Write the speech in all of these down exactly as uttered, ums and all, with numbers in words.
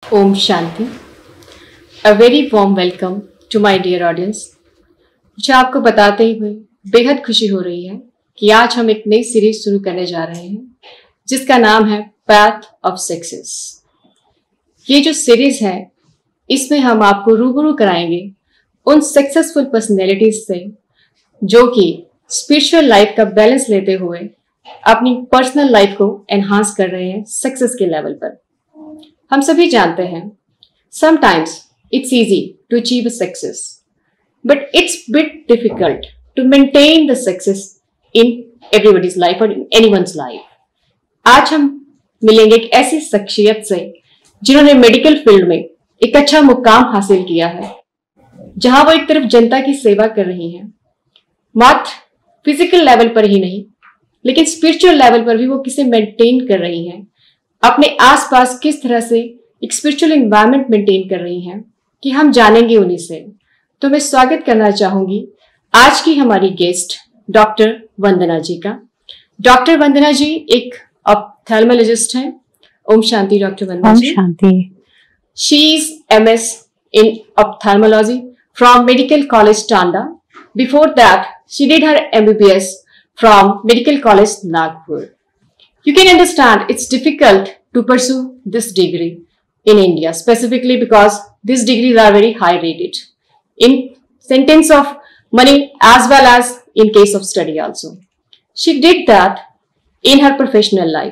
ओम शांति। A very warm welcome to my dear audience. मुझे आपको बताते हुए बेहद खुशी हो रही है कि आज हम एक नई सीरीज शुरू करने जा रहे हैं जिसका नाम है पैथ ऑफ सक्सेस। ये जो सीरीज है इसमें हम आपको रूबरू कराएंगे उन सक्सेसफुल पर्सनैलिटीज से जो कि स्पिरिचुअल लाइफ का बैलेंस लेते हुए अपनी पर्सनल लाइफ को एनहांस कर रहे हैं सक्सेस के लेवल पर। हम सभी जानते हैं sometimes it's easy to achieve a success, but it's bit difficult to maintain the success in everybody's life or in anyone's life. आज हम मिलेंगे एक ऐसी शख्सियत से जिन्होंने मेडिकल फील्ड में एक अच्छा मुकाम हासिल किया है, जहां वो एक तरफ जनता की सेवा कर रही हैं, मात्र फिजिकल लेवल पर ही नहीं लेकिन स्पिरिचुअल लेवल पर भी वो किसे मेंटेन कर रही हैं, अपने आसपास किस तरह से एक स्पिरिचुअल एनवायरनमेंट मेंटेन कर रही हैं कि हम जानेंगे उन्हीं से। तो मैं स्वागत करना चाहूंगी आज की हमारी गेस्ट डॉक्टर वंदना जी का। डॉक्टर वंदना जी एक ऑप्थेल्मोलॉजिस्ट हैं। ओम शांति डॉक्टर वंदना जी। ओम शांति। She is MS in ophthalmology from medical college Tanda. Before that she did her MBBS from medical college Nagpur. You can understand it's difficult to pursue this degree in India, specifically because these degrees are very high rated in sentence of money as well as in case of study also. She did that in her professional life.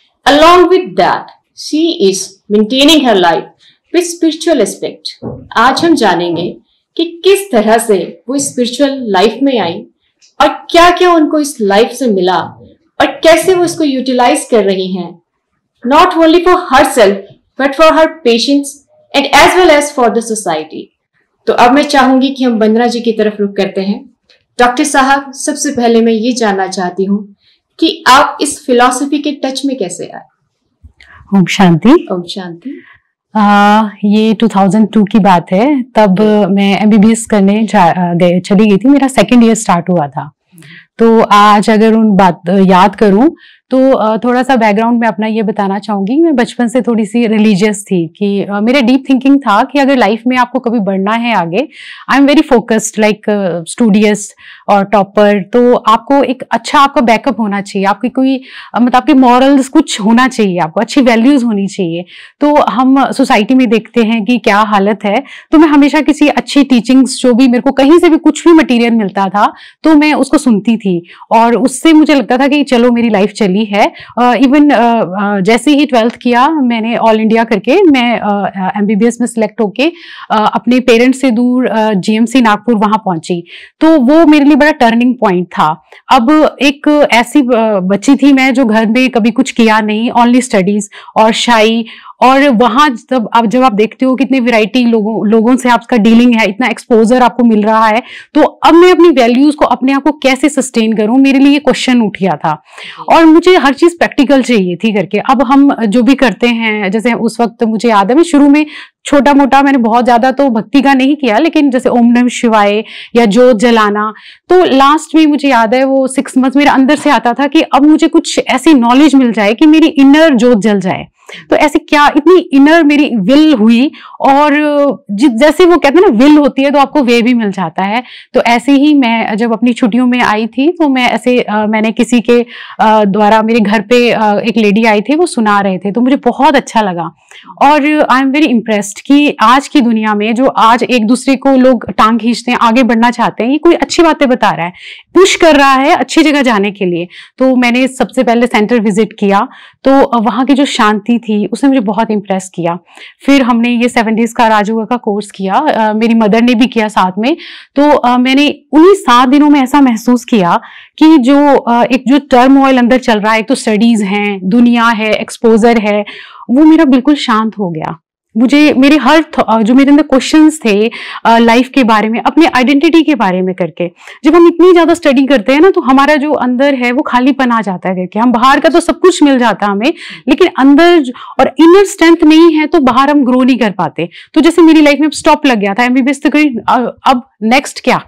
Along with that, she is maintaining her life with spiritual aspect. आज हम जानेंगे कि किस तरह से वो spiritual life में आई और क्या क्या उनको इस लाइफ से मिला और कैसे वो इसको यूटिलाइज कर रही हैं, not only for herself but for her patients and as well as for the society. तो अब मैं चाहूंगी कि हम वंदना जी की तरफ रुख करते हैं। डॉक्टर साहब, सबसे पहले मैं ये जानना चाहती हूँ कि आप इस फिलॉसफी के टच में कैसे आए? ओम शांति। ओम शांति। आ, ये दो हज़ार दो की बात है। तब मैं एमबीबीएस करने गए चली गई थी। मेरा सेकेंड ईयर स्टार्ट हुआ था। तो आज अगर उन बात याद करूं तो थोड़ा सा बैकग्राउंड में अपना ये बताना चाहूंगी। मैं बचपन से थोड़ी सी रिलीजियस थी कि मेरा डीप थिंकिंग था कि अगर लाइफ में आपको कभी बढ़ना है आगे, I am very focused like studious और टॉपर, तो आपको एक अच्छा आपका बैकअप होना चाहिए, आपकी कोई मतलब आपके मॉरल्स कुछ होना चाहिए, आपको अच्छी वैल्यूज होनी चाहिए। तो हम सोसाइटी में देखते हैं कि क्या हालत है, तो मैं हमेशा किसी अच्छी टीचिंग्स जो भी मेरे को कहीं से भी कुछ भी मटीरियल मिलता था तो मैं उसको सुनती थी और उससे मुझे लगता था कि चलो मेरी लाइफ चली है। इवन uh, uh, जैसे ही ट्वेल्थ किया मैंने ऑल इंडिया करके मैं एमबीबीएस uh, में सिलेक्ट होके uh, अपने पेरेंट्स से दूर जीएमसी uh, नागपुर वहां पहुंची। तो वो मेरे लिए बड़ा टर्निंग पॉइंट था। अब एक ऐसी uh, बच्ची थी मैं जो घर में कभी कुछ किया नहीं, ओनली स्टडीज और शाई, और वहां जब अब जब आप देखते हो कितनी वैरायटी लोगों लोगों से आपका डीलिंग है, इतना एक्सपोजर आपको मिल रहा है, तो अब मैं अपनी वैल्यूज को अपने आप को कैसे सस्टेन करूं, मेरे लिए क्वेश्चन उठ गया था। और मुझे हर चीज प्रैक्टिकल चाहिए थी करके। अब हम जो भी करते हैं, जैसे उस वक्त मुझे याद है मैं शुरू में छोटा मोटा, मैंने बहुत ज्यादा तो भक्ति का नहीं किया, लेकिन जैसे ओम नमः शिवाय या जोत जलाना, तो लास्ट में मुझे याद है वो सिक्स मंथ मेरे अंदर से आता था कि अब मुझे कुछ ऐसी नॉलेज मिल जाए कि मेरी इनर जोत जल जाए। तो ऐसे क्या इतनी इनर मेरी विल हुई, और जैसे वो कहते हैं ना विल होती है तो आपको वे भी मिल जाता है। तो ऐसे ही मैं जब अपनी छुट्टियों में आई थी तो मैं ऐसे आ, मैंने किसी के आ, द्वारा मेरे घर पे आ, एक लेडी आई थी, वो सुना रहे थे, तो मुझे बहुत अच्छा लगा और आई एम वेरी इम्प्रेस्ड कि आज की दुनिया में जो आज एक दूसरे को लोग टांग खींचते हैं, आगे बढ़ना चाहते हैं, ये कोई अच्छी बातें बता रहा है, पुश कर रहा है अच्छी जगह जाने के लिए। तो मैंने सबसे पहले सेंटर विजिट किया, तो वहां की जो शांति थी उसने मुझे बहुत इम्प्रेस किया। फिर हमने ये सेवन डेज का राजयोगा का कोर्स किया, आ, मेरी मदर ने भी किया साथ में। तो आ, मैंने उन्हीं सात दिनों में ऐसा महसूस किया कि जो आ, एक जो टर्मोइल अंदर चल रहा है, एक तो स्टडीज हैं, दुनिया है, एक्सपोजर है, वो मेरा बिल्कुल शांत हो गया। मुझे मेरे हर जो मेरे अंदर क्वेश्चंस थे लाइफ के बारे में, अपने आइडेंटिटी के बारे में करके, जब हम इतनी ज्यादा स्टडी करते हैं ना तो हमारा जो अंदर है वो खालीपन आ जाता है करके। हम बाहर का तो सब कुछ मिल जाता है हमें, लेकिन अंदर और इनर स्ट्रेंथ नहीं है तो बाहर हम ग्रो नहीं कर पाते। तो जैसे मेरी लाइफ में स्टॉप लग गया था एमबीबीएस तक, अब नेक्स्ट क्या,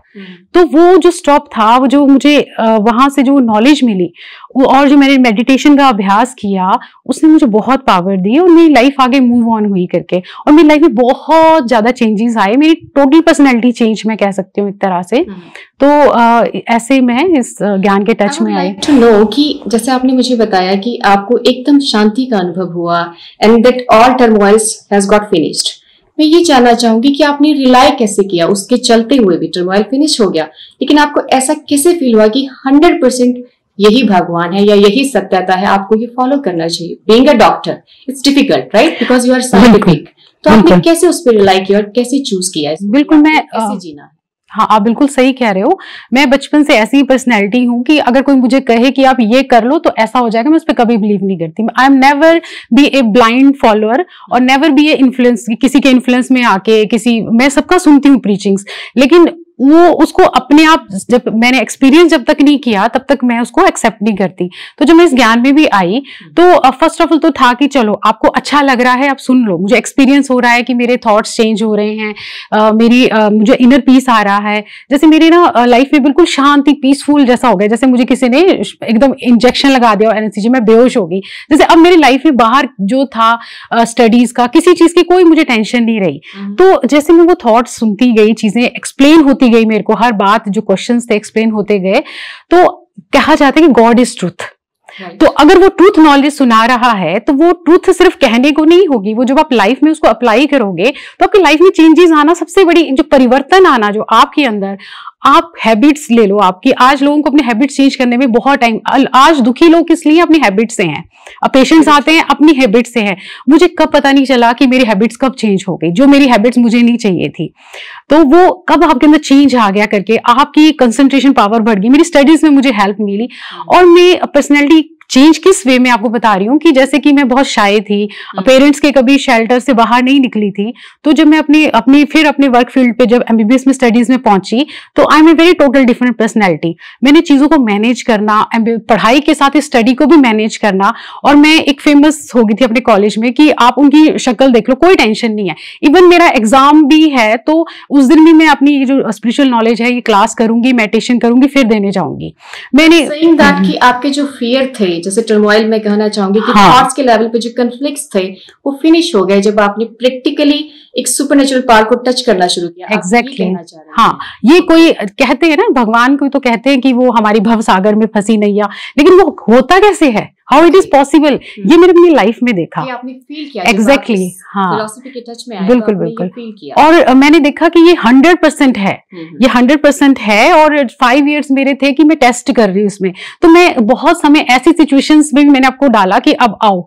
तो वो जो स्टॉप था, वो जो मुझे वहां से जो नॉलेज मिली और जो मैंने मेडिटेशन का अभ्यास किया, उसने मुझे बहुत पावर दी और मेरी लाइफ आगे मूव ऑन हुई करके, और मेरी लाइफ में बहुत ज्यादा चेंजेस आए। मेरी टोटल पर्सनैलिटी चेंज मैं कह सकती हूँ एक तरह से। तो आ, ऐसे मैं इस ज्ञान के टच में आई। टू नो कि जैसे आपने मुझे बताया कि आपको एकदम शांति का अनुभव हुआ and that all turmoils has got finished. मैं ये जानना चाहूंगी कि आपने रिलाई कैसे किया, उसके चलते हुए भी टर्मोइल फिनिश हो गया, लेकिन आपको ऐसा कैसे फील हुआ कि हंड्रेड परसेंट यही भगवान है या यही सत्यता है, आपको ये फॉलो करना चाहिए? Being a doctor it's difficult, right, because you are scientific. तो आपने कैसे उस पर रिलाई किया और कैसे चूज किया? बिल्कुल, मैं कैसे जीना है? हाँ, आप बिल्कुल सही कह रहे हो। मैं बचपन से ऐसी पर्सनैलिटी हूँ कि अगर कोई मुझे कहे कि आप ये कर लो तो ऐसा हो जाएगा, मैं उस पर कभी बिलीव नहीं करती। I am never be a blind follower और नेवर बी ए इन्फ्लुएंस, किसी के इन्फ्लुएंस में आके किसी, मैं सबका सुनती हूँ प्रीचिंग्स, लेकिन वो उसको अपने आप, जब मैंने एक्सपीरियंस जब तक नहीं किया तब तक मैं उसको एक्सेप्ट नहीं करती। तो जब मैं इस ज्ञान में भी आई तो फर्स्ट ऑफ ऑल तो था कि चलो आपको अच्छा लग रहा है, आप सुन लो, मुझे एक्सपीरियंस हो रहा है कि मेरे थॉट्स चेंज हो रहे हैं, uh, मेरी uh, मुझे इनर पीस आ रहा है। जैसे मेरी ना लाइफ में बिल्कुल शांति, पीसफुल जैसा हो गया, जैसे मुझे किसी ने एकदम इंजेक्शन लगा दिया एनएससीजी, मैं बेहोश हो गई। जैसे अब मेरी लाइफ में बाहर जो था स्टडीज uh, का, किसी चीज की कोई मुझे टेंशन नहीं रही। तो जैसे मैं वो थॉट्स सुनती गई, चीजें एक्सप्लेन होती गई मेरे को, हर बात जो क्वेश्चंस थे एक्सप्लेन होते गए, तो कहा जाता है कि गॉड इज ट्रूथ। तो अगर वो ट्रूथ नॉलेज सुना रहा है तो वो ट्रूथ सिर्फ कहने को नहीं होगी, वो जब आप लाइफ में उसको अप्लाई करोगे तो आपकी लाइफ में चेंजेस आना, सबसे बड़ी जो परिवर्तन आना जो आपके अंदर, आप हैबिट्स ले लो आपकी। आज लोगों को अपने हैबिट्स चेंज करने में बहुत टाइम, आज दुखी लोग इसलिए अपनी हैबिट से हैं, अब पेशेंट्स आते हैं अपनी हैबिट से हैं। मुझे कब पता नहीं चला कि मेरी हैबिट्स कब चेंज हो गई, जो मेरी हैबिट्स मुझे नहीं चाहिए थी, तो वो कब आपके अंदर चेंज आ गया करके आपकी कंसंट्रेशन पावर बढ़ गई। मेरी स्टडीज में मुझे हेल्प मिली और मैं पर्सनैलिटी चेंज किस वे में आपको बता रही हूँ कि जैसे कि मैं बहुत शाय थी, पेरेंट्स के कभी शेल्टर से बाहर नहीं निकली थी, तो जब मैं अपनी अपनी फिर अपने वर्क फील्ड पे जब एमबीबीएस में स्टडीज में पहुंची तो I am a very total different personality. मैंने चीजों को मैनेज करना, पढ़ाई के साथ स्टडी को भी मैनेज करना, और मैं एक फेमस हो गई थी अपने कॉलेज में कि आप उनकी शक्ल देख लो, कोई टेंशन नहीं है। इवन मेरा एग्जाम भी है तो उस दिन भी मैं अपनी जो स्पिरिचुअल नॉलेज है ये क्लास करूंगी, मेडिटेशन करूंगी, फिर देने जाऊंगी। मैंने दैट कि आपके जो फियर थे, जैसे टर्मोइल में कहना चाहूंगी कि हाँ, थॉट्स के लेवल पे जो कॉन्फ्लिक्ट्स थे वो फिनिश हो गए जब आपने प्रैक्टिकली एक सुपरनेचुरल पावर को टच करना शुरू किया। Exactly exactly. हाँ, ये कोई कहते हैं ना, भगवान को तो कहते हैं कि वो हमारी भव सागर में फंसी नैया, लेकिन वो होता कैसे है, हाउ इट इज पॉसिबल, ये मैंने अपनी लाइफ में देखा। ये आपने फील किया एग्जैक्टली exactly, हाँ, फिलॉसफी के टच में आए, बिल्कुल तो बिल्कुल फील किया। और मैंने देखा कि ये हंड्रेड परसेंट है, ये हंड्रेड परसेंट है। और फाइव इयर्स मेरे थे कि मैं टेस्ट कर रही हूँ उसमें, तो मैं बहुत समय ऐसी सिचुएशंस में भी मैंने आपको डाला कि अब आओ,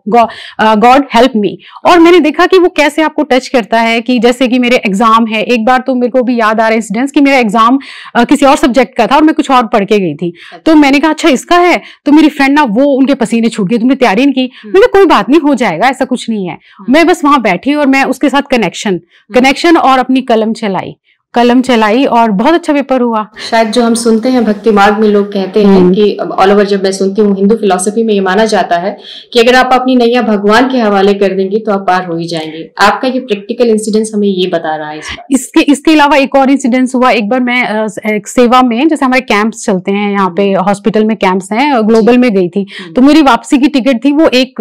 गॉड हेल्प मी, और मैंने देखा कि वो कैसे आपको टच करता है। कि जैसे कि मेरे एग्जाम है, एक बार तो मेरे को भी याद आ रहा है इंसिडेंस कि मेरा एग्जाम किसी और सब्जेक्ट का था और मैं कुछ और पढ़ के गई थी, तो मैंने कहा अच्छा इसका है, तो मेरी फ्रेंड ना वो उनके पसीने छूट गए, तुमने तैयारी की। मैंने कोई बात नहीं, हो जाएगा, ऐसा कुछ नहीं है। मैं बस वहां बैठी और मैं उसके साथ कनेक्शन कनेक्शन और अपनी कलम चलाई कलम चलाई और बहुत अच्छा पेपर हुआ। शायद जो हम सुनते हैं भक्ति मार्ग में लोग कहते हैं कि ऑल ओवर, जब मैं सुनती हूँ हिंदू फिलॉसफी में ये माना जाता है कि अगर आप अपनी नैया भगवान के हवाले कर देंगे तो आप पार हो ही जाएंगे। आपका ये प्रैक्टिकल इंसिडेंस हमें ये बता रहा है। इस इसके इसके अलावा एक और इंसिडेंस हुआ। एक बार मैं एक सेवा में, जैसे हमारे कैंप्स चलते हैं यहाँ पे, हॉस्पिटल में कैंप्स हैं, ग्लोबल में गई थी, तो मेरी वापसी की टिकट थी वो एक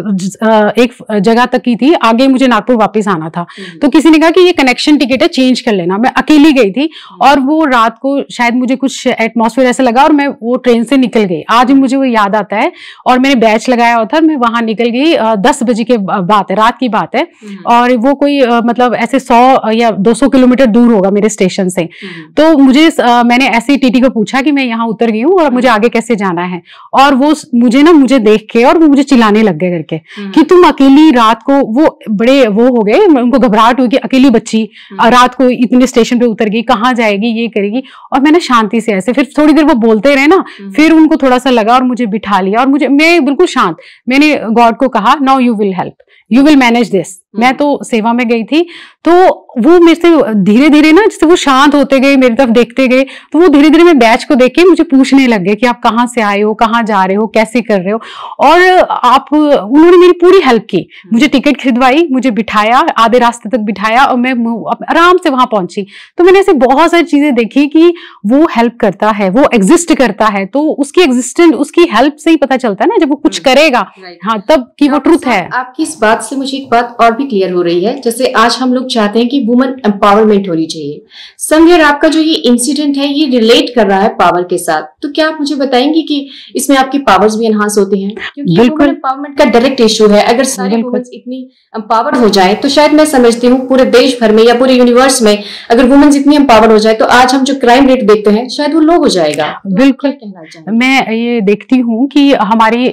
एक जगह तक की थी, आगे मुझे नागपुर वापस आना था। तो किसी ने कहा कि ये कनेक्शन टिकट है, चेंज कर लेना। मैं अकेली गई थी और वो रात को शायद मुझे कुछ एटमॉस्फेयर ऐसा लगा और मैं वो ट्रेन से निकल गई। आज मुझे वो याद आता है, और मैंने बैच लगाया हुआ था, मैं वहां निकल गई, दस बजे के बात है, रात की बात है, और वो कोई मतलब ऐसे सौ या दो सौ किलोमीटर दूर होगा मेरे स्टेशन से। तो मुझे मैंने ऐसे टीटी को पूछा कि मैं यहाँ उतर गई हूँ और मुझे आगे कैसे जाना है, और वो मुझे ना मुझे देख के और वो मुझे चिल्लाने लग गए करके कि तुम अकेली रात को, वो बड़े वो हो गए, उनको घबराहट हुई कि अकेली बच्ची रात को इतने स्टेशन पे उतर गई, कहाँ जाएगी, ये करेगी। और मैंने शांति से ऐसे, फिर थोड़ी देर वो बोलते रहे ना, फिर उनको थोड़ा सा लगा और मुझे बिठा लिया, और मुझे, मैं बिल्कुल शांत, मैंने गॉड को कहा now you will help, you will manage this. मैं तो सेवा में गई थी, तो वो मेरे से धीरे धीरे ना, जैसे वो शांत होते गए, मेरी तरफ देखते गए, तो वो धीरे धीरे मैं बैच को देख के मुझे पूछने लग गए कि आप कहाँ से आए हो, कहाँ जा रहे हो, कैसे कर रहे हो। और आप उन्होंने मेरी पूरी हेल्प की, मुझे टिकट खरीदवाई, मुझे बिठाया, आधे रास्ते तक बिठाया और मैं आराम से वहां पहुंची। तो मैंने ऐसे बहुत सारी चीजें देखी कि वो हेल्प करता है, वो एग्जिस्ट करता है, तो उसकी एग्जिस्टेंस, उसकी हेल्प से ही पता चलता है ना, जब वो कुछ करेगा हाँ तब की वो ट्रूथ है। आपकी इस बात से मुझे एक बात और भी क्लियर हो रही है, जैसे आज हम लोग चाहते हैं कि वुमन एम्पावरमेंट होनी चाहिए। समवेयर आपका जो ये इंसिडेंट है ये रिलेट कर रहा है पावर के साथ, तो क्या आप मुझे बताएंगे कि इसमें आपकी पावर्स भी एनहांस होती हैं? क्योंकि वुमन एम्पावरमेंट का डायरेक्ट इशू है। अगर सारी वुमेन्स इतनी एम्पावर्ड हो जाए तो शायद मैं समझती हूँ पूरे देश भर में या पूरे यूनिवर्स में अगर वुमेन्स इतनी एम्पावर्ड हो जाए तो आज हम जो क्राइम रेट देखते हैं शायद वो लो हो जाएगा। तो बिल्कुल कहना चाहिए, मैं ये देखती हूँ कि हमारे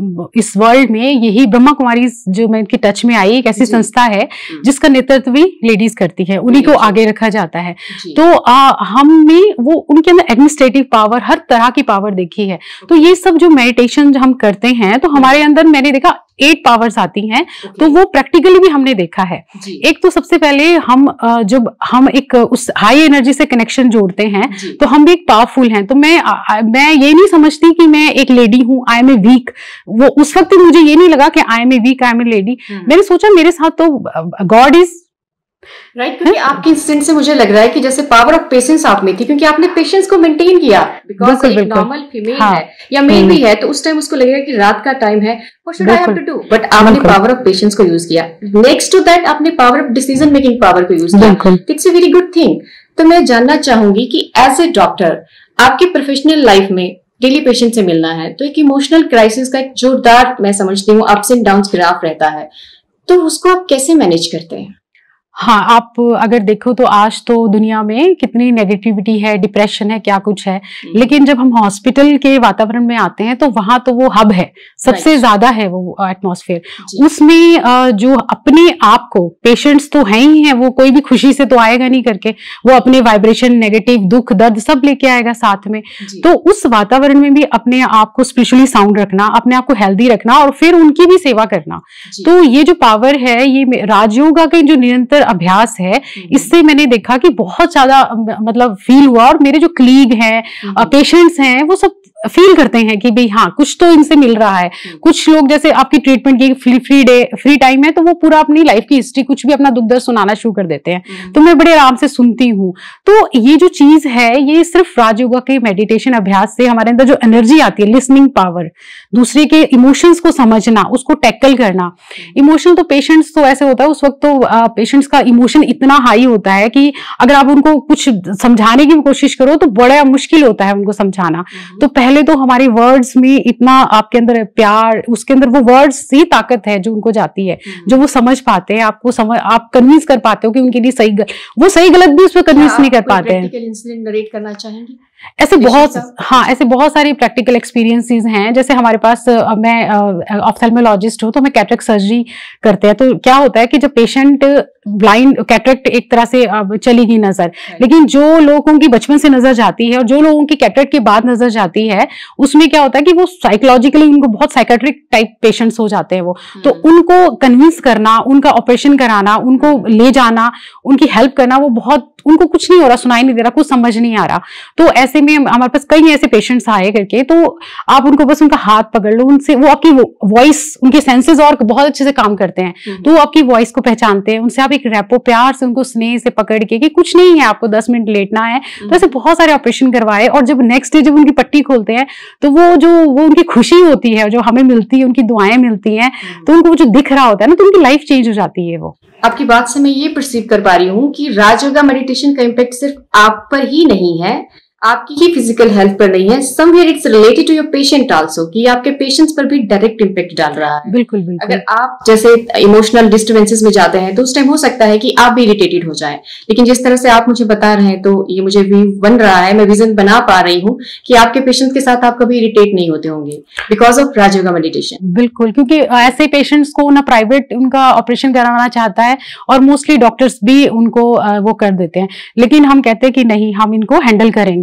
इस वर्ल्ड में यही ब्रह्मा कुमारी जो मैं इनकी टच में आई, एक ऐसी संस्था है जिसका नेतृत्व भी लेडीज करती है, उन्हीं को आगे रखा जाता है। तो हमने वो उनके अंदर एडमिनिस्ट्रेटिव पावर, हर तरह की पावर देखी है। तो ये सब जो मेडिटेशन हम करते हैं तो हमारे अंदर मैंने देखा एट पावर्स आती हैं। okay. तो वो प्रैक्टिकली भी हमने देखा है। एक तो सबसे पहले हम जब हम एक उस हाई एनर्जी से कनेक्शन जोड़ते हैं तो हम भी एक पावरफुल हैं। तो मैं मैं ये नहीं समझती कि मैं एक लेडी हूं, आई एम ए वीक। वो उस वक्त मुझे ये नहीं लगा कि I am a weak, I am a lady. मैंने सोचा मेरे साथ तो गॉड इज राइट right, क्योंकि आपके इंसिडेंट से मुझे लग रहा है कि जैसे पावर ऑफ पेशेंस आप में थी, क्योंकि आपने पेशेंस को मेंटेन किया। बिकॉज एक नॉर्मल फीमेल हाँ, है या मेल भी है तो उस टाइम उसको लगेगा कि रात का टाइम है, what should I have to do, but आपने पावर ऑफ पेशेंस को यूज किया। नेक्स्ट टू दैट आपने power of decision making power को यूज किया। It's a very good thing. तो मैं जानना चाहूंगी कि एज ए डॉक्टर आपकी प्रोफेशनल लाइफ में डेली पेशेंट से मिलना है तो एक इमोशनल क्राइसिस का एक जोरदार, मैं समझती हूँ, अप्स एंड डाउन्स ग्राफ रहता है, तो उसको आप कैसे मैनेज करते हैं? हाँ, आप अगर देखो तो आज तो दुनिया में कितनी नेगेटिविटी है, डिप्रेशन है, क्या कुछ है, लेकिन जब हम हॉस्पिटल के वातावरण में आते हैं तो वहां तो वो हब है, सबसे ज्यादा है वो एटमॉस्फेयर। उसमें जो अपने आप को, पेशेंट्स तो है ही है, वो कोई भी खुशी से तो आएगा नहीं करके, वो अपने वाइब्रेशन, नेगेटिव, दुख, दर्द सब लेके आएगा साथ में। तो उस वातावरण में भी अपने आप को स्पिरिचुअली साउंड रखना, अपने आप को हेल्दी रखना और फिर उनकी भी सेवा करना। तो ये जो पावर है, ये राजयोगा के जो निरंतर अभ्यास है, इससे मैंने देखा कि बहुत ज्यादा मतलब फील हुआ। और मेरे जो कलीग हैं, पेशेंट्स हैं, वो सब फील करते हैं कि भाई हाँ कुछ तो इनसे मिल रहा है। कुछ लोग जैसे आपकी ट्रीटमेंट की free free day free time है तो वो पूरा अपनी लाइफ की हिस्ट्री, कुछ भी अपना दुख दर्द सुनाना शुरू कर देते हैं, तो मैं बड़े आराम से सुनती हूँ। तो ये जो चीज है, ये सिर्फ राजयोगा के मेडिटेशन अभ्यास से हमारे अंदर जो एनर्जी आती है, लिसनिंग पावर, दूसरे के इमोशंस को समझना, उसको टैकल करना। इमोशन तो पेशेंट्स तो ऐसे होता है, उस वक्त तो पेशेंट्स का इमोशन इतना हाई होता है कि अगर आप उनको कुछ समझाने की कोशिश करो तो बड़ा मुश्किल होता है उनको समझाना। तो पहले तो हमारे वर्ड्स में इतना आपके अंदर प्यार, उसके अंदर वो वर्ड्स ही ताकत है जो उनको जाती है, जो वो समझ पाते हैं, आपको समझ, आप कन्विंस कर पाते हो कि उनके लिए सही, वो सही गलत भी उसमें कन्विंस नहीं कर पाते हैं। प्रैक्टिकल इंसिडेंट नरेट करना चाहेंगे? ऐसे बहुत हाँ ऐसे बहुत सारे प्रैक्टिकल एक्सपीरियंसेस हैं। जैसे हमारे पास, मैं ऑफ्थेल्मोलॉजिस्ट हूँ तो मैं कैटरेक्ट सर्जरी करते हैं। तो क्या होता है कि जब पेशेंट ब्लाइंड, कैटरेक्ट एक तरह से अब चली गई नजर, लेकिन जो लोगों की बचपन से नजर जाती है और जो लोगों की कैटरेक्ट के बाद नजर जाती है, उसमें क्या होता है कि वो साइकोलॉजिकली उनको बहुत साइकेट्रिक टाइप पेशेंट्स हो जाते हैं वो। तो उनको कन्विंस करना, उनका ऑपरेशन कराना, उनको ले जाना, उनकी हेल्प करना, वो बहुत, उनको कुछ नहीं हो रहा, सुनाई नहीं दे रहा, कुछ समझ नहीं आ रहा। तो ऐसे में हमारे पास कई ऐसे पेशेंट्स आए करके, तो आप उनको बस उनका हाथ पकड़ लो, उनसे वो आपकी वॉइस, उनके सेंसेस और बहुत अच्छे से काम करते हैं, तो वो आपकी वॉइस को पहचानते हैं। उनसे आप एक रैपो, प्यार से उनको स्नेह से पकड़ के कि कुछ नहीं है, आपको दस मिनट लेटना है। तो ऐसे बहुत सारे ऑपरेशन करवाए और जब नेक्स्ट डे जब उनकी पट्टी खोलते हैं तो वो जो वो उनकी खुशी होती है, जो हमें मिलती है, उनकी दुआएं मिलती हैं, तो उनको जो दिख रहा होता है ना, तो उनकी लाइफ चेंज हो जाती है। वो आपकी बात से मैं ये परसीव कर पा रही हूँ कि राजयोगा मेडिटेशन का इम्पैक्ट सिर्फ आप पर ही नहीं है, आपकी ही फिजिकल हेल्थ पर नहीं है, somewhere it's related to your patient also, कि आपके पेशेंट्स पर भी डायरेक्ट इम्पैक्ट डाल रहा है। बिल्कुल बिल्कुल। अगर आप जैसे इमोशनल डिस्टर्बेंसेस में जाते हैं तो उस टाइम हो सकता है कि आप भी इरिटेटेड हो जाएं, लेकिन जिस तरह से आप मुझे बता रहे हैं तो ये मुझे व्यू बन रहा है, मैं विजन बना पा रही हूँ कि आपके पेशेंट्स के साथ आप कभी इरिटेट नहीं होते होंगे बिकॉज ऑफ राजयोगा मेडिटेशन। बिल्कुल, क्योंकि ऐसे पेशेंट्स को ना प्राइवेट उनका ऑपरेशन करवाना चाहता है और मोस्टली डॉक्टर्स भी उनको वो कर देते हैं, लेकिन हम कहते हैं कि नहीं, हम इनको हैंडल करेंगे,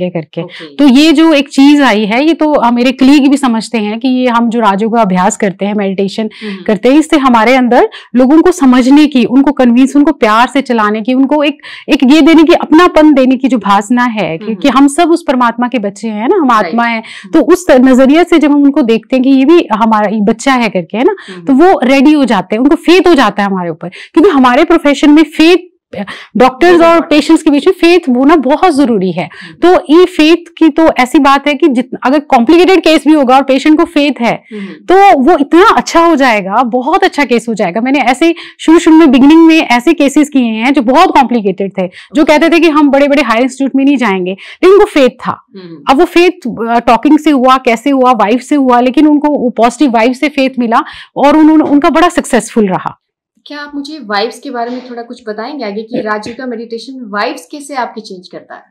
चाहिए करके। Okay. तो ये जो एक चीज आई है, ये तो uh, मेरे कलीग भी समझते हैं कि ये हम जो राजयोग का अभ्यास करते हैं, मेडिटेशन हम्म। करते हैं, इससे हमारे अंदर लोगों को समझने की, उनको कन्विंस, उनको प्यार से चलाने की, उनको एक एक ये देने की, अपनापन देने की जो भावना है कि, कि हम सब उस परमात्मा के बच्चे हैं ना, हम आत्मा है। तो उस नजरिए से जब हम उनको देखते हैं कि ये भी हमारा ये बच्चा है करके, है ना, तो वो रेडी हो जाते हैं, उनको फेथ हो जाता है हमारे ऊपर, क्योंकि हमारे प्रोफेशन में फेथ, डॉक्टर्स और पेशेंट्स के बीच में फेथ होना बहुत जरूरी है। तो ये फेथ की तो ऐसी बात है कि जितना अगर कॉम्प्लिकेटेड केस भी होगा और पेशेंट को फेथ है तो वो इतना अच्छा हो जाएगा, बहुत अच्छा केस हो जाएगा। मैंने ऐसे शुरू शुरू में बिगिनिंग में ऐसे केसेस किए हैं जो बहुत कॉम्प्लिकेटेड थे, जो कहते थे कि हम बड़े बड़े हाई इंस्टीट्यूट में नहीं जाएंगे, लेकिन उनको फेथ था। अब वो फेथ टॉकिंग से हुआ, कैसे हुआ, वाइफ से हुआ, लेकिन उनको पॉजिटिव वाइफ से फेथ मिला और उन्होंने उनका बड़ा सक्सेसफुल रहा। क्या आप मुझे वाइब्स के बारे में थोड़ा कुछ बताएंगे आगे कि राजयोग का मेडिटेशन वाइब्स कैसे आपकी चेंज करता है?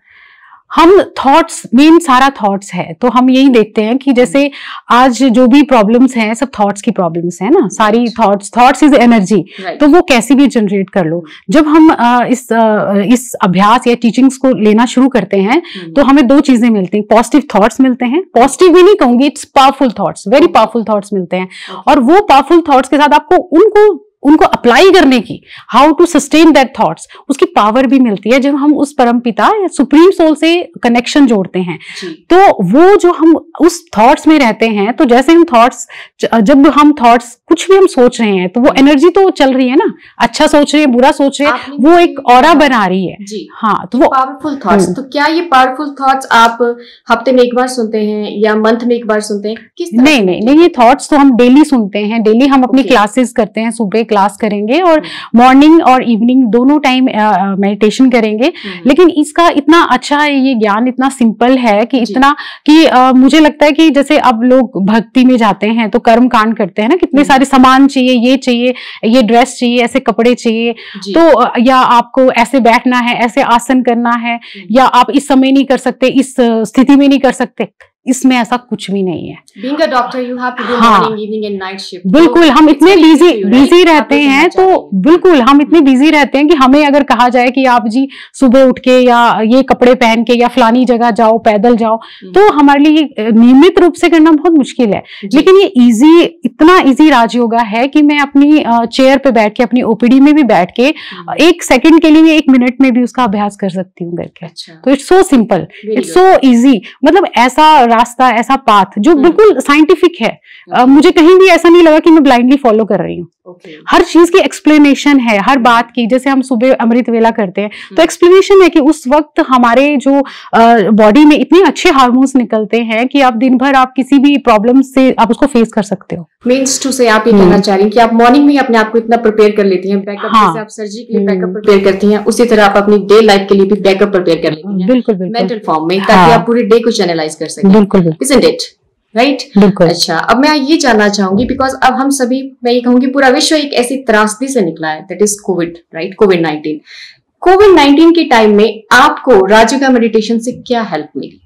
हम थॉट्स, मेन सारा थॉट्स है, तो हम यही देखते हैं कि जैसे आज जो भी प्रॉब्लम्स हैं सब थॉट्स की प्रॉब्लम्स है ना, सारी थॉट्स, थॉट्स इज एनर्जी, तो वो कैसे भी जनरेट कर लो। जब हम आ, इस आ, इस अभ्यास या टीचिंग्स को लेना शुरू करते हैं तो हमें दो चीजें मिलती हैं, पॉजिटिव थॉट्स मिलते हैं, पॉजिटिव भी नहीं कहूंगी, it's powerful thoughts, very powerful thoughts मिलते हैं, और वो पावरफुल थॉट्स के साथ आपको उनको उनको अप्लाई करने की, how to sustain that thoughts, उसकी पावर भी मिलती है। जब हम उस परम पिता या सुप्रीम सोल से कनेक्शन जोड़ते हैं तो वो जो हम उस थॉट्स में रहते हैं, तो जैसे हम थॉट्स, जब हम थॉट्स कुछ भी हम सोच रहे हैं तो वो एनर्जी तो चल रही है ना, अच्छा सोच रहे हैं, बुरा सोच रहे हैं, वो एक ऑरा बना रही है जी। हाँ, तो वो पावरफुल थॉट्स। तो क्या ये पावरफुल थॉट्स आप हफ्ते में एक बार सुनते हैं या मंथ में एक बार सुनते हैं? किस तरह? नहीं नहीं नहीं, ये थॉट्स तो हम डेली सुनते हैं, डेली हम अपनी क्लासेस करते हैं, सुबह क्लास करेंगे और मॉर्निंग और इवनिंग दोनों टाइम मेडिटेशन करेंगे। लेकिन इसका इतना अच्छा है, ये ज्ञान इतना सिंपल है कि इतना कि आ, मुझे लगता है कि जैसे अब लोग भक्ति में जाते हैं तो कर्म कांड करते हैं ना, कितने सारे सामान चाहिए, ये चाहिए, ये ड्रेस चाहिए, ऐसे कपड़े चाहिए, तो या आपको ऐसे बैठना है, ऐसे आसन करना है, या आप इस समय नहीं कर सकते, इस स्थिति में नहीं कर सकते। इसमें ऐसा कुछ भी नहीं है। Being a doctor, you have to do हाँ, morning, evening and night shift. बिल्कुल, तो हम इतने बिजी बिजी रहते हैं, तो बिल्कुल हम इतने बिजी रहते हैं कि हमें अगर कहा जाए कि आप जी सुबह उठ के या ये कपड़े पहन के या फलानी जगह जाओ, पैदल जाओ, तो हमारे लिए नियमित रूप से करना बहुत मुश्किल है। लेकिन ये इजी, इतना इजी राजयोगा है कि मैं अपनी चेयर पे बैठ के, अपनी ओपीडी में भी बैठ के एक सेकंड के लिए, एक मिनट में भी उसका अभ्यास कर सकती हूँ करके। तो it's so simple, it's so easy, मतलब ऐसा रास्ता, ऐसा पाथ जो बिल्कुल साइंटिफिक है। uh, मुझे कहीं भी ऐसा नहीं लगा कि मैं ब्लाइंडली फॉलो कर रही हूँ। Okay. हर चीज की एक्सप्लेनेशन है, हर बात की। जैसे हम सुबह अमृत वेला करते हैं तो एक्सप्लेनेशन है कि उस वक्त हमारे जो बॉडी में इतने अच्छे हार्मोन्स निकलते हैं कि आप दिन भर आप किसी भी प्रॉब्लम से आप उसको फेस कर सकते हो। मीन्स टू से आप ये कहना चाह रही हैं कि आप मॉर्निंग में अपने आप को इतना प्रिपेयर कर लेती हैं, बैकअप हाँ, जैसे आप सर्जरी के लिए बैकअप प्रिपेयर करती हैं, उसी तरह आप अपनी डे लाइफ के लिए भी बैकअप प्रिपेयर कर लेती हैं, बिल्कुल बिल्कुल मेंटल फॉर्म में, ताकि आप पूरे डे को चैनलाइज कर सकें। बिल्कुल, इजंट इट राइट? बिल्कुल। अच्छा, अब मैं ये जानना चाहूंगी, बिकॉज अब हम सभी, मैं ये कहूंगी पूरा विश्व एक ऐसी त्रासदी से निकला है, that is COVID, right? COVID nineteen. COVID nineteen के टाइम में आपको राजयोग का मेडिटेशन से क्या हेल्प मिली?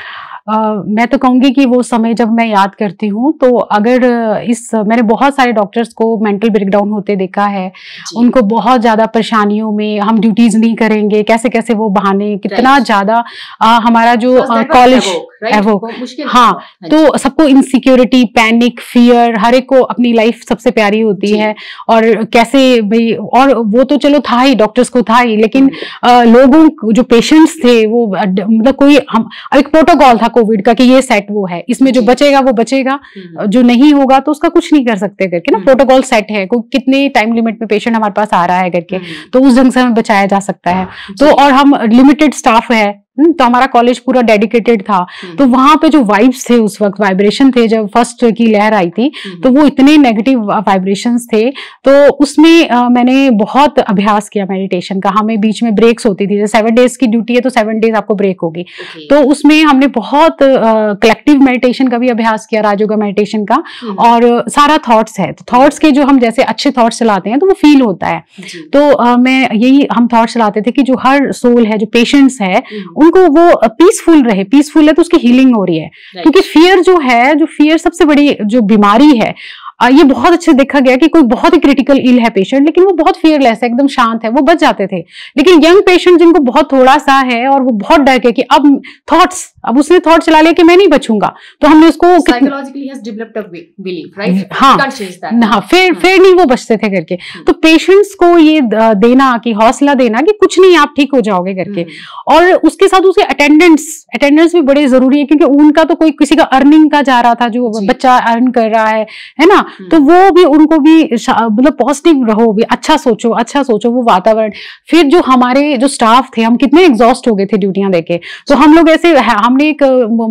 Uh, मैं तो कहूंगी कि वो समय जब मैं याद करती हूँ तो अगर इस मैंने बहुत सारे डॉक्टर्स को मेंटल ब्रेकडाउन होते देखा है, उनको बहुत ज्यादा परेशानियों में, हम ड्यूटीज नहीं करेंगे, कैसे कैसे वो बहाने, कितना ज्यादा हमारा जो कॉलेज एवोक, हाँ, तो सबको इनसिक्योरिटी, पैनिक, फियर, हर एक को अपनी लाइफ सबसे प्यारी होती है, और कैसे भाई, और वो तो चलो था ही, डॉक्टर्स को था ही, लेकिन आ, लोगों जो पेशेंट्स थे वो मतलब कोई, हम एक प्रोटोकॉल था कोविड का कि ये सेट वो है, इसमें जो बचेगा वो बचेगा, जो नहीं होगा तो उसका कुछ नहीं कर सकते करके ना, प्रोटोकॉल सेट है, कोई कितने टाइम लिमिट में पेशेंट हमारे पास आ रहा है करके, तो उस ढंग से हमें बचाया जा सकता है। तो और हम लिमिटेड स्टाफ है, तो हमारा कॉलेज पूरा डेडिकेटेड था, तो वहां पे जो वाइब्स थे उस वक्त, वाइब्रेशन थे, जब फर्स्ट की लहर आई थी तो वो इतने नेगेटिव वाइब्रेशंस थे, तो उसमें आ, मैंने बहुत अभ्यास किया मेडिटेशन का। हमें बीच में ब्रेक्स होती थी, जैसे सेवन डेज की ड्यूटी है तो सेवन डेज आपको ब्रेक होगी, okay. तो उसमें हमने बहुत कलेक्टिव मेडिटेशन का भी अभ्यास किया, राजयोग मेडिटेशन का, और सारा थॉट्स है, तो थॉट्स के जो हम जैसे अच्छे थॉट्स चलाते हैं तो वो फील होता है, तो आ, मैं यही हम थॉट्स चलाते थे कि जो हर सोल है, जो पेशेंट्स है, उनको वो पीसफुल रहे, पीसफुल है तो उसकी हीलिंग हो रही है, क्योंकि फियर जो है, जो फियर सबसे बड़ी जो बीमारी है, ये बहुत अच्छे देखा गया कि कोई बहुत ही क्रिटिकल इल है पेशेंट, लेकिन वो बहुत फियरलेस है, एकदम शांत है, वो बच जाते थे। लेकिन यंग पेशेंट जिनको बहुत थोड़ा सा है और वो बहुत डर के कि अब थॉट्स, अब उसने थॉट चला लिया कि मैं नहीं बचूंगा, तो हमने उसको psychologically has developed a belief, right? हाँ हाँ, फिर फिर नहीं वो बचते थे करके। तो पेशेंट्स को ये देना कि हौसला देना कि कुछ नहीं, आप ठीक हो जाओगे करके। और उसके साथ उसके अटेंडेंट्स अटेंडेंट्स भी बड़े जरूरी है, क्योंकि उनका तो कोई किसी का अर्निंग का जा रहा था, जो बच्चा अर्न कर रहा है है ना, तो वो भी उनको भी मतलब पॉजिटिव रहो, भी अच्छा सोचो, अच्छा सोचो वो वातावरण। फिर जो हमारे जो स्टाफ थे, हम कितने एग्जॉस्ट हो गए थे ड्यूटियां देके, तो हम लोग ऐसे, हमने एक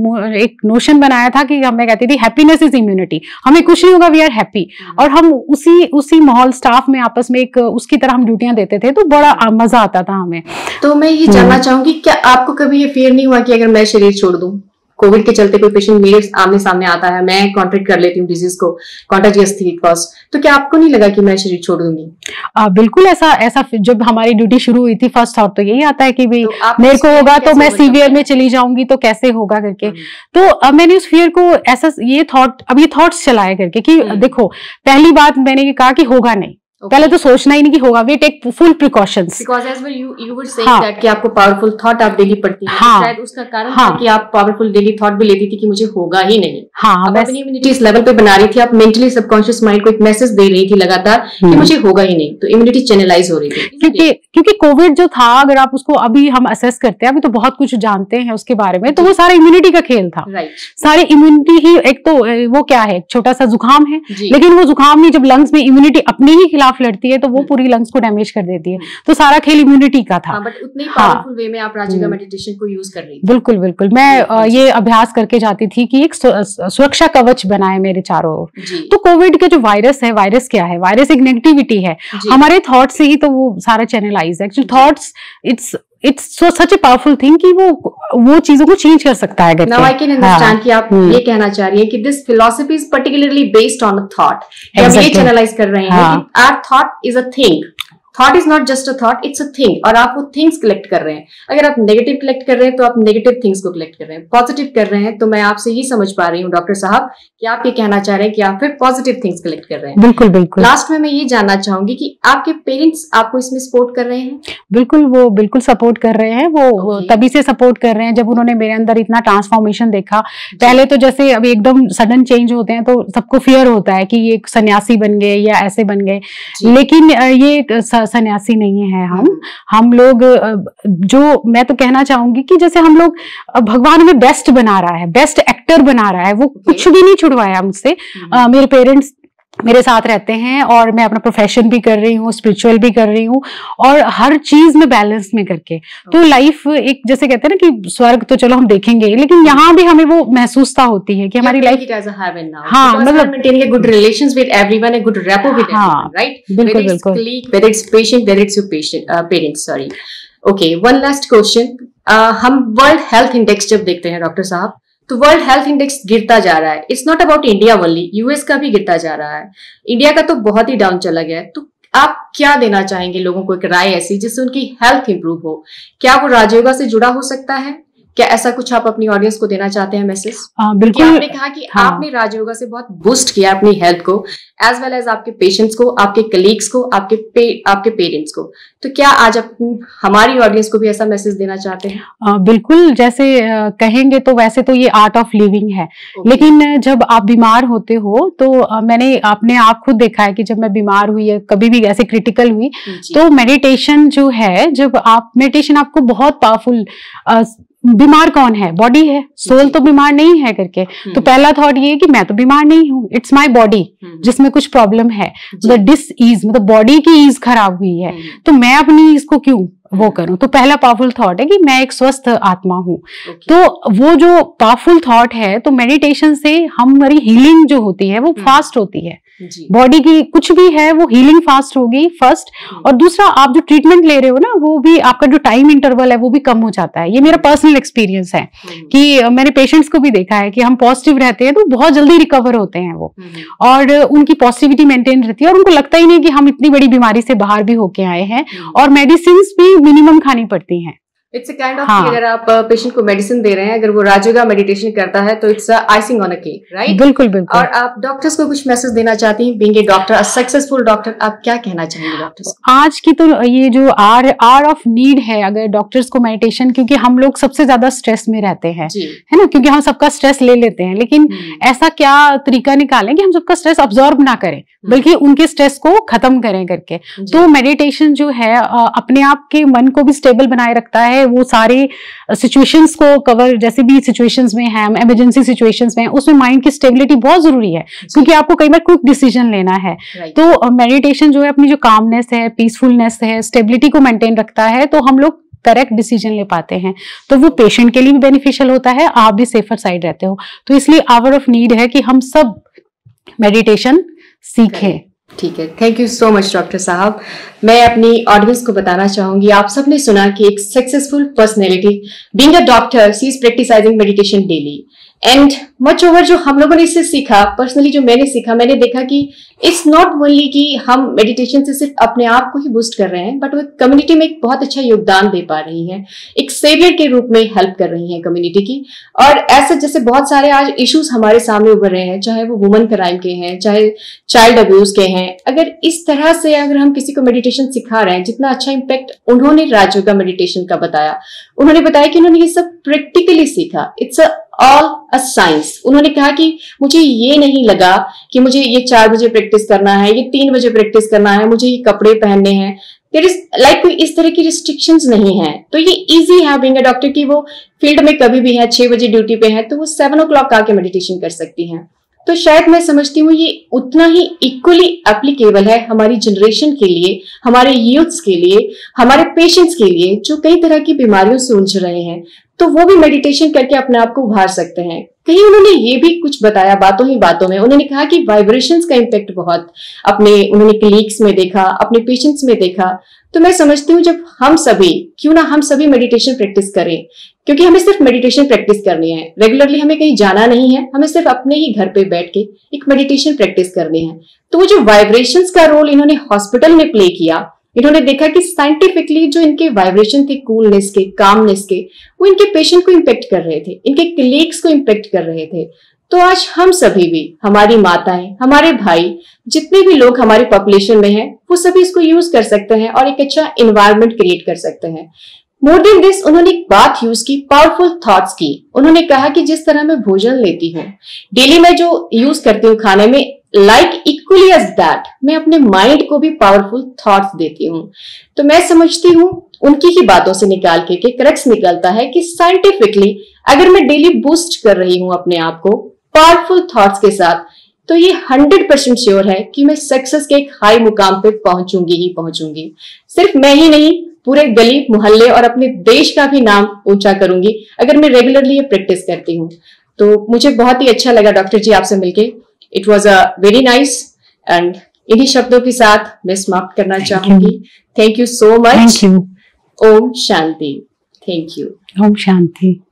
एक नोशन बनाया था कि हमें कहती थी हैप्पीनेस इज इम्यूनिटी, हमें कुछ नहीं होगा, वी आर हैप्पी। और हम उसी उसी माहौल स्टाफ में आपस में एक उसकी तरह हम ड्यूटियां देते थे, तो बड़ा मजा आता था हमें। तो मैं ये जानना चाहूंगी, क्या आपको कभी ये फियर नहीं हुआ कि अगर मैं शरीर छोड़ दूं, कोविड के चलते कोई पेशेंट मेरे आमने सामने आता है, मैं कॉन्ट्रैक्ट कर लेती हूँ डिजीज को, कॉन्टेजियस थी कॉस्ट, तो क्या आपको नहीं लगा कि मैं शरीर छोड़ दूंगी? आ, बिल्कुल ऐसा ऐसा जब हमारी ड्यूटी शुरू हुई थी, फर्स्ट थॉट तो यही आता है कि भाई तो मेरे को होगा तो मैं सीवियर में चली जाऊंगी, तो कैसे होगा करके। तो अब मैंने उस फियर को ऐसा ये थॉट, अब ये थॉट्स चलाए करके कि देखो, पहली बात मैंने ये कहा कि होगा नहीं, Okay. पहले तो सोचना ही नहीं कि होगा, we take full precautions, because as well you you were saying that कि आपको पावरफुल थॉट आप डेली पढ़ती हैं, हाँ, शायद उसका कारण हाँ, था कि आप पावरफुल डेली थॉट भी लेती थी कि मुझे होगा ही नहीं। हाँ, आप अपनी इम्यूनिटी इस लेवल पे बना रही थी, आप मेंटली सबकॉन्शियस माइंड को एक मैसेज दे रही थी लगातार कि मुझे होगा ही नहीं, तो इम्यूनिटी चैनलाइज हो रही थी। क्योंकि क्योंकि कोविड जो था, अगर आप उसको अभी हम असेस करते हैं, अभी तो बहुत कुछ जानते हैं उसके बारे में, तो वो सारा इम्यूनिटी का खेल था, सारी इम्यूनिटी ही। एक तो वो क्या है, छोटा सा जुकाम है, लेकिन वो जुकाम में जब लंग्स में इम्यूनिटी अपने ही खिलाफ लड़ती है, तो वो पूरी लंग्स को डैमेज कर देती है। तो सारा खेल इम्यूनिटी का था। हाँ, बट उतने पावरफुल वे में आप राजयोगा मेडिटेशन को यूज कर रही थी। बिल्कुल बिल्कुल, मैं ये अभ्यास करके जाती थी कि एक सुरक्षा कवच बनाए मेरे चारों ओर। तो कोविड के जो वायरस है, वायरस क्या है? वायरस एक नेगेटिविटी है, हमारे थॉट से ही तो वो सारा चैनलाइज है। Actually thoughts it's it's so such a powerful thing कि वो वो चीजों को चेंज कर सकता है। नाउ आई कैन अंडरस्टैंड कि आप ये कहना चाह रही है कि this philosophy is particularly based on a thought. हम ये चैनलाइज कर रहे हैं कि our thought is a thing, thought is not just a thought, it's a thing. और आप वो थिंग्स कलेक्ट कर रहे हैं। अगर आप नेगेटिव कलेक्ट कर रहे हैं तो आप नेगेटिव थिंग्स को कलेक्ट कर रहे हैं, पॉजिटिव कर रहे हैं तो मैं आपसे ये समझ पा रही हूँ डॉक्टर साहब कि आप ये कहना चाह रहे हैं कि आप फिर पॉजिटिव थिंग्स कलेक्ट कर रहे हैं। बिल्कुल बिल्कुल। लास्ट में मैं ये जानना चाहूंगी कि आपके पेरेंट्स आपको इसमें सपोर्ट कर रहे हैं? बिल्कुल, वो बिल्कुल सपोर्ट कर रहे हैं। वो, okay. वो तभी से सपोर्ट कर रहे हैं जब उन्होंने मेरे अंदर इतना ट्रांसफॉर्मेशन देखा। पहले तो जैसे अभी एकदम सडन चेंज होते हैं तो सबको फियर होता है कि ये सन्यासी बन गए या ऐसे बन गए, लेकिन ये सन्यासी नहीं है। हम हम लोग जो, मैं तो कहना चाहूंगी कि जैसे हम लोग, भगवान हमें बेस्ट बना रहा है, बेस्ट एक्टर बना रहा है, वो कुछ भी नहीं छुड़वाया मुझसे। मेरे पेरेंट्स मेरे साथ रहते हैं और मैं अपना प्रोफेशन भी कर रही हूँ, स्पिरिचुअल भी कर रही हूँ, और हर चीज में बैलेंस में करके। तो लाइफ एक, जैसे कहते हैं ना कि स्वर्ग तो चलो हम देखेंगे, लेकिन यहाँ भी हमें वो महसूसता होती है कि हमारी लाइफ, हाँ, मतलब maintaining a good relations with everyone, a good rapport with everyone, right? बिल्कुल बिल्कुल। Whether it's patient, whether it's your patient parents, sorry. Okay, one last question. हम वर्ल्ड हेल्थ इंडेक्स जब देखते हैं डॉक्टर साहब, तो वर्ल्ड हेल्थ इंडेक्स गिरता जा रहा है। It's not about India only, US का भी गिरता जा रहा है, इंडिया का तो बहुत ही डाउन चला गया है। तो आप क्या देना चाहेंगे लोगों को, एक राय ऐसी जिससे उनकी हेल्थ इंप्रूव हो? क्या वो राजयोगा से जुड़ा हो सकता है? क्या ऐसा कुछ आप अपनी ऑडियंस को देना चाहते हैं मैसेज? बिल्कुल। आपने कहा कि हाँ, आपने राजयोगा से बहुत बूस्ट किया अपनी हेल्थ को, एज वेल एज आपके पेशेंट्स को, आपके कलीग्स को, आपके पे, आपके पेरेंट्स को। तो क्या आज अपनी हमारी ऑडियंस को भी ऐसा मैसेज देना चाहते हैं? आ, बिल्कुल, जैसे आ, कहेंगे तो वैसे तो ये आर्ट ऑफ लिविंग है, okay. लेकिन जब आप बीमार होते हो तो आ, मैंने अपने आप खुद देखा है कि जब मैं बीमार हुई है, कभी भी ऐसे क्रिटिकल हुई, तो मेडिटेशन जो है, जब आप मेडिटेशन आपको बहुत पावरफुल, बीमार कौन है? बॉडी है, सोल तो बीमार नहीं है करके। तो पहला थॉट ये है कि मैं तो बीमार नहीं हूँ, इट्स माय बॉडी जिसमें कुछ प्रॉब्लम है, मतलब डिस ईज, मतलब बॉडी की ईज खराब हुई है, तो मैं अपनी ईज को क्यों वो करूं? तो पहला पावरफुल थॉट है कि मैं एक स्वस्थ आत्मा हूं। okay. तो वो जो पावरफुल थॉट है, तो मेडिटेशन से हमारी हीलिंग जो होती है वो फास्ट होती है। बॉडी की कुछ भी है वो हीलिंग फास्ट होगी फर्स्ट, और दूसरा आप जो ट्रीटमेंट ले रहे हो ना, वो भी आपका जो टाइम इंटरवल है वो भी कम हो जाता है। ये मेरा पर्सनल एक्सपीरियंस है कि मैंने पेशेंट्स को भी देखा है कि हम पॉजिटिव रहते हैं तो बहुत जल्दी रिकवर होते हैं वो, और उनकी पॉजिटिविटी मेंटेन रहती है, और उनको लगता ही नहीं कि हम इतनी बड़ी बीमारी से बाहर भी होके आए हैं, और मेडिसिन भी मिनिमम खानी पड़ती हैं। इट्स अ काइंड ऑफ, अगर आप पेशेंट को मेडिसिन दे रहे हैं, अगर वो राजयोगा मेडिटेशन करता है तो it's icing on a cake, right? बिल्कुल बिल्कुल। और आप डॉक्टर्स को कुछ मैसेज देना चाहती हैं, being a doctor, a successful doctor, आप क्या कहना चाहेंगे डॉक्टर्स? आज की तो ये जो आर आर ऑफ नीड है, अगर डॉक्टर्स को मेडिटेशन, क्योंकि हम लोग सबसे ज्यादा स्ट्रेस में रहते हैं, है ना, क्योंकि हम सबका स्ट्रेस ले लेते हैं, लेकिन ऐसा क्या तरीका निकालें कि हम सबका स्ट्रेस अब्सॉर्ब ना करें, बल्कि उनके स्ट्रेस को खत्म करें करके। तो मेडिटेशन जो है अपने आप के मन को भी स्टेबल बनाए रखता है, वो सारे सिचुएशंस को कवर, जैसे भी सिचुएशंस में है, इमरजेंसी सिचुएशंस में, उसमें माइंड की स्टेबिलिटी बहुत जरूरी है, क्योंकि आपको कई बार क्विक डिसीजन लेना है। तो मेडिटेशन जो है अपनी जो कामनेस है, पीसफुलनेस है, स्टेबिलिटी को मेंटेन रखता है, तो हम लोग करेक्ट डिसीजन ले पाते हैं। तो वो पेशेंट के लिए भी बेनिफिशियल होता है, आप भी सेफर साइड रहते हो। तो इसलिए आवर ऑफ नीड है कि हम सब मेडिटेशन सीखें। ठीक है, thank you so much doctor साहब। मैं अपनी ऑडियंस को बताना चाहूंगी, आप सबने सुना कि एक successful personality, being a doctor, she is practising meditation daily, and much over जो हम लोगों ने इससे सीखा, पर्सनली जो मैंने सीखा, मैंने देखा कि इट्स नॉट ओनली कि हम मेडिटेशन से सिर्फ अपने आप को ही बूस्ट कर रहे हैं, बट वो कम्युनिटी में एक बहुत अच्छा योगदान दे पा रही हैं, एक सेवियर के रूप में हेल्प कर रही हैं कम्युनिटी की। और ऐसे जैसे बहुत सारे आज इश्यूज हमारे सामने उभर रहे हैं, चाहे वो वुमेन क्राइम के हैं, चाहे चाइल्ड अब्यूज के हैं, अगर इस तरह से अगर हम किसी को मेडिटेशन सिखा रहे हैं, जितना अच्छा इम्पैक्ट उन्होंने राजयोगा मेडिटेशन का बताया, उन्होंने बताया कि उन्होंने ये सब प्रैक्टिकली सीखा, it's a all a science. उन्होंने कहा कि मुझे ये नहीं लगा कि मुझे ये चार बजे प्रैक्टिस करना है, ये तीन बजे प्रैक्टिस करना है, मुझे ये कपड़े पहनने हैं, देयर इज लाइक कोई इस तरह की रिस्ट्रिक्शंस नहीं है। तो ये इजी है बीइंग अ डॉक्टर की वो फील्ड में कभी भी है, छह बजे ड्यूटी पे है तो वो सेवन ओ क्लॉक आके मेडिटेशन कर सकती हैं। तो शायद मैं समझती हूँ ये उतना ही इक्वली एप्लीकेबल है हमारी जनरेशन के लिए, हमारे यूथ्स के लिए, हमारे पेशेंट्स के लिए जो कई तरह की बीमारियों से उलझ रहे हैं, तो वो भी मेडिटेशन करके अपने आप को उभार सकते हैं। कहीं उन्होंने ये भी कुछ बताया बातों ही बातों में, उन्होंने कहा कि वाइब्रेशंस का इम्पैक्ट बहुत अपने उन्होंने क्लिनिक्स में देखा, अपने पेशेंट्स में देखा। तो मैं समझती हूँ जब हम सभी, क्यों ना हम सभी मेडिटेशन प्रैक्टिस करें, क्योंकि हमें सिर्फ मेडिटेशन प्रैक्टिस करनी है, रेगुलरली हमें कहीं जाना नहीं है, हमें सिर्फ अपने ही घर पे बैठ के एक मेडिटेशन प्रैक्टिस करनी है। तो वो जो वाइब्रेशंस का रोल इन्होंने हॉस्पिटल में प्ले किया, इन्होंने देखा कि साइंटिफिकली जो इनके वाइब्रेशन थे, कूलनेस के, कामनेस के, वो इनके पेशेंट को इम्पेक्ट कर रहे थे, इनके कलीग्स को इम्पेक्ट कर रहे थे। तो आज हम सभी भी, हमारी माताएं, हमारे भाई, जितने भी लोग हमारी पॉपुलेशन में हैं, वो सभी इसको यूज कर सकते हैं और एक अच्छा एनवायरनमेंट क्रिएट कर सकते हैं। मोर देन दिस, उन्होंने एक बात यूज की, पावरफुल थॉट्स की। उन्होंने कहा कि जिस तरह मैं भोजन लेती हूँ, डेली मैं जो यूज करती हूँ खाने में, लाइक इक्वली एज दैट मैं अपने माइंड को भी पावरफुल थॉट्स देती हूँ। तो मैं समझती हूँ उनकी ही बातों से निकाल के कि करेक्ट निकलता है कि साइंटिफिकली अगर मैं डेली बूस्ट कर रही हूँ अपने आप को पावरफुल थॉट्स के साथ, तो ये हंड्रेड परसेंट श्योर है कि मैं सक्सेस के एक हाई मुकाम पे पहुंचूंगी ही पहुंचूंगी। सिर्फ मैं ही नहीं, पूरे गली मोहल्ले और अपने देश का भी नाम ऊंचा करूंगी अगर मैं रेगुलरली ये प्रैक्टिस करती हूँ। तो मुझे बहुत ही अच्छा लगा डॉक्टर जी आपसे मिलके, it was a very nice, and इन्हीं शब्दों के साथ मैं समाप्त करना चाहूंगी। Thank you so much. Thank you. ओम शांति। Thank you. ओम शांति।